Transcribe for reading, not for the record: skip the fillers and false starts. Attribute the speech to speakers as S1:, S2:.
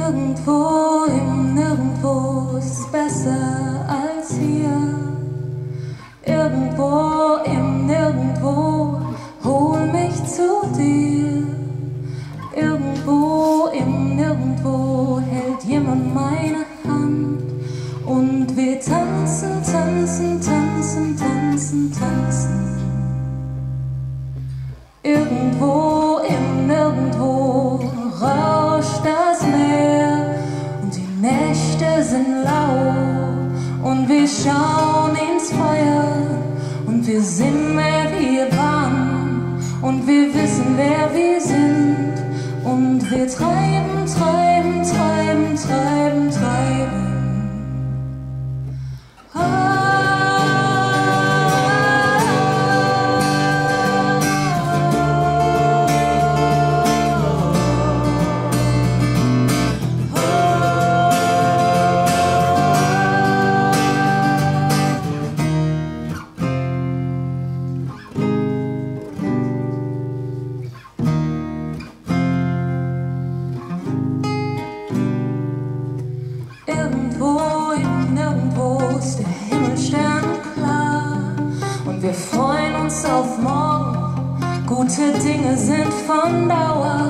S1: Irgendwo im Nirgendwo ist es besser als hier. Irgendwo im Nirgendwo, hol mich zu dir. Irgendwo im Nirgendwo hält jemand meine Hand und wir tanzen, tanzen, tanzen, tanzen, tanzen. Irgendwo im Nirgendwo rauscht das Meer und die Nächte sind lau und wir schauen ins Feuer und wir sind mehr wir waren und wir wissen wer wir sind und wir treiben, treiben, treiben, treiben, treiben. Irgendwo im Nirgendwo ist der Himmel sternklar und wir freuen uns auf morgen. Gute Dinge sind von Dauer.